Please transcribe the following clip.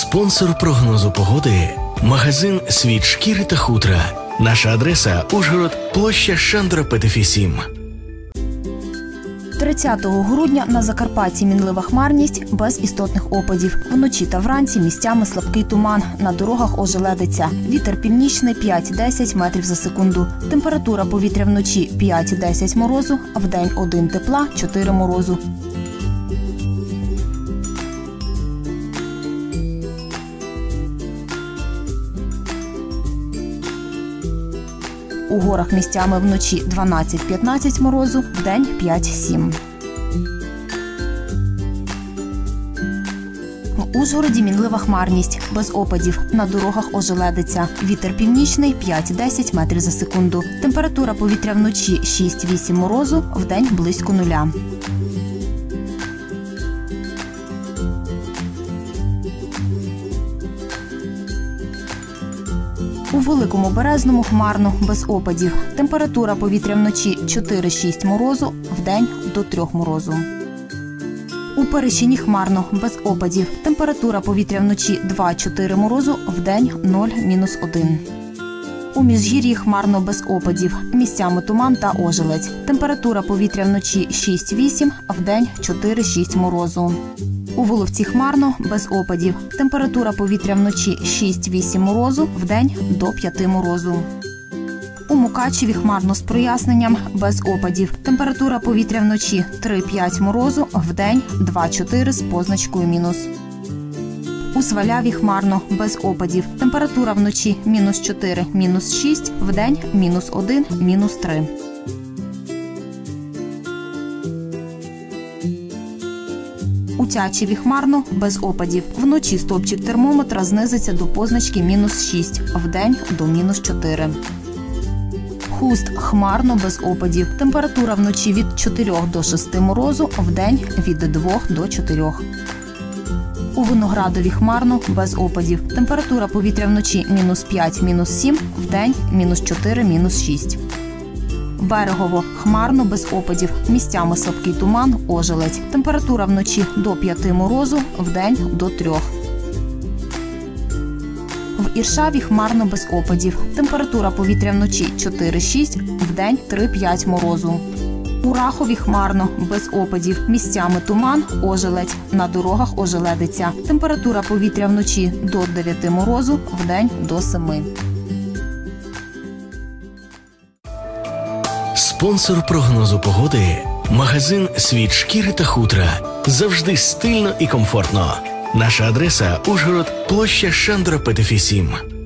Спонсор прогнозу погоди – магазин «Світ шкіри та хутра». Наша адреса – Ужгород, площа Шандра Петефі 7. 30 грудня на Закарпатті мінлива хмарність без істотних опадів. Вночі та вранці місцями слабкий туман, на дорогах ожеледиця. Вітер північний 5-10 метрів за секунду. Температура повітря вночі 5-10 морозу, а вдень 1 тепла, 4 морозу. У горах місцями вночі 12-15 морозу, вдень 5-7. В Ужгороді мінлива хмарність, без опадів, на дорогах ожеледиця. Вітер північний 5-10 метрів за секунду. Температура повітря вночі 6-8 морозу, вдень близько нуля. У Великому Березному хмарно, без опадів. Температура повітря вночі 4-6 морозу, вдень до 3 морозу. У Перещині хмарно, без опадів. Температура повітря вночі 2-4 морозу, вдень 0-1. У Міжгір'ї хмарно, без опадів. Місцями туман та ожеледь. Температура повітря вночі 6-8, а вдень 4-6 морозу. У Воловці хмарно, без опадів. Температура повітря вночі 6-8 морозу, вдень до 5 морозу. У Мукачеві хмарно з проясненням, без опадів. Температура повітря вночі 3-5 морозу, вдень 2-4 з позначкою мінус. У Сваляві хмарно, без опадів. Температура вночі -4, -6, вдень -1, -3. У Тячеві хмарно, без опадів. Вночі стовпчик термометра знизиться до позначки -6, вдень до -4. Хуст хмарно, без опадів. Температура вночі від 4 до 6 морозу, вдень від 2 до 4. У Виноградові хмарно, без опадів. Температура повітря вночі -5, -7, вдень -4, -6. Берегово хмарно, без опадів. Місцями слабкий туман, ожеледь. Температура вночі до 5 морозу, вдень до 3. В Іршаві хмарно, без опадів. Температура повітря вночі 4-6, вдень 3-5 морозу. У Рахові хмарно, без опадів. Місцями туман, ожеледь. На дорогах ожеледиця. Температура повітря вночі до 9 морозу, вдень до 7. Спонсор прогнозу погоди – магазин «Світ шкіри та хутра». Завжди стильно і комфортно. Наша адреса – Ужгород, площа Шандра Петефі 7.